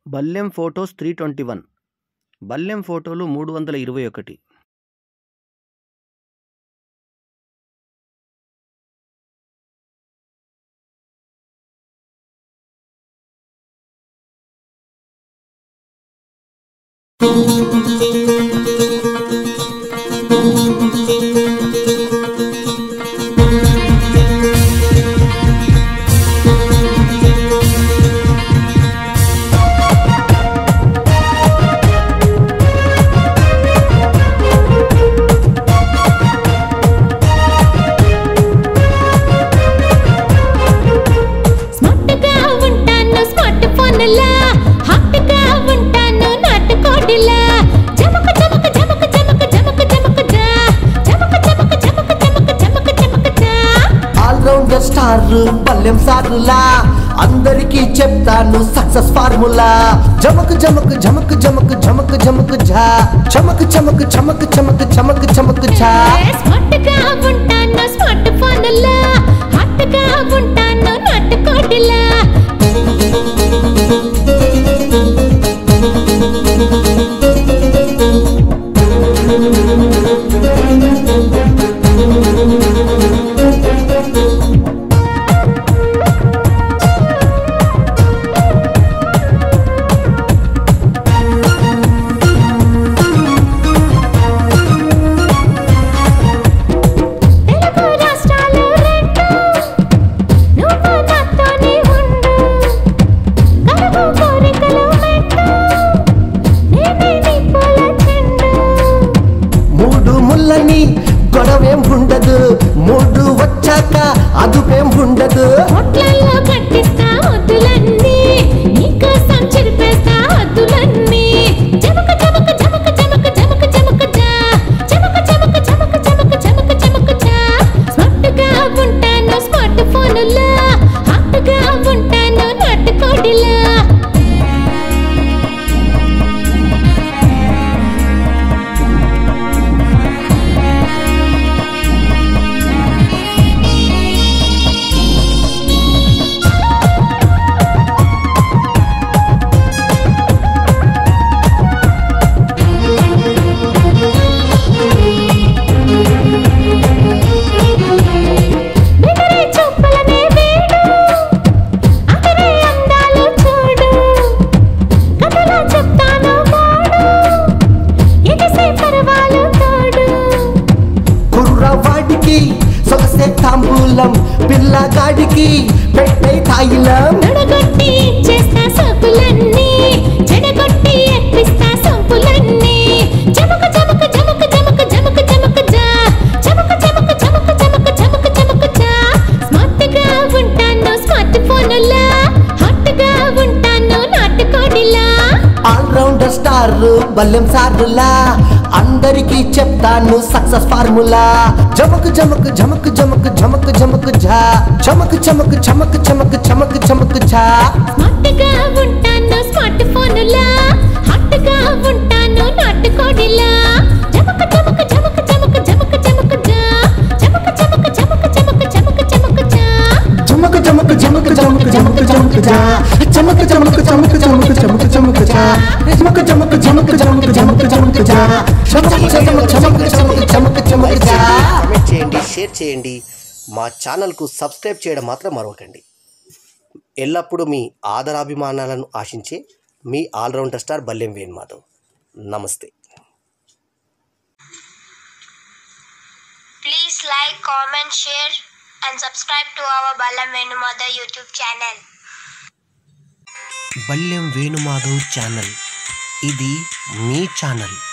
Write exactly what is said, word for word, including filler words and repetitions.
బల్లెం photos three twenty one Ballam ఫోటోలు మూడు వందల ఇరవై ఒకటి స్టార్ బల్లెం సారులా అందరికీ చెప్తాను సక్సెస్ ఫార్ములా జమక్ జమక్ జమక్ జమక్ జమక్ జమక్ జా చమక్ చమక్ చమక్ చమక్ చమక్ చమక్ జా స్మార్ట్ గా ఉంటాను స్మార్ట్ ఫోన్లా హాట్ గా ఉంటాను నాట్ కోడిలా గొడవేం ఉండదు మూడు వచ్చాక అదుపేం ఉండదు హోటల్లో కట్టిస్తా వద్దులన్నీ నీకోసం చెరిపేస్తా వద్దులన్నీ జమక జమక జమక జమక జమక జమక జా జమక జమక జమక జమక జమక జమక జా స్మార్ట్ గా ఉంటాను స్మార్ట్ ఫోన్లా హాట్ గా ఉంటాను నాట్ కోడిలా సొగసే తాంబూలం పిల్లగాడికి పెట్టే తాయిలం నడగొట్టి చేస్తా సోపులన్నీ చెడగొట్టి ఎత్తిస్తా సోపులన్నీ జమక జమక జమక జమక జమక జమక జా జమక జమక జమక జమక జమక జమక జా స్మార్ట్ గా ఉంటాను స్మార్ట్ ఫోన్లా హాట్ గా ఉంటాను నాట్ కోడిలా ఆల్ రౌండర్ స్టార్ బల్లెం సారులా అందరికీ చెప్తాను సక్సెస్ ఫార్ములా జమక్ జమక్ జమక్ జమక్ జమక్ జమక్ జా చమక్ చమక్ చమక్ చమక్ చమక్ చమక్ జా స్మార్ట్ గా ఉంటాను స్మార్ట్ ఫోన్లా హాట్ గా ఉంటాను నాట్ కోడిలా జమక్ జమక్ జమక్ జమక్ జమక్ జమక్ జా జమక్ జమక్ జమక్ జమక్ జమక్ జమక్ జా జమక్ జమక్ జమక్ జమక్ జమక్ జమక్ జా చమక్ చమక్ చమక్ చమక్ చమక్ చమక్ జా జమక్ జమక్ జమక్ జమక్ జమక్ జమక్ జా చమక్ చమక్ చమక్ చమక్ చమక్ చమక్ జా కామెంట్ చేయండి షేర్ చేయండి మా ఛానల్కు సబ్స్క్రైబ్ చేయడం మాత్రం మరవకండి. ఎల్లప్పుడూ మీ ఆదరాభిమానాలను ఆశించే మీ ఆల్రౌండర్ స్టార్ బల్లెం వేణుమాధవ్. నమస్తే. Please like, comment, share and subscribe to our Ballam Venumadhav YouTube channel. Ballam Venumadhav channel ఇది మీ ఛానల్.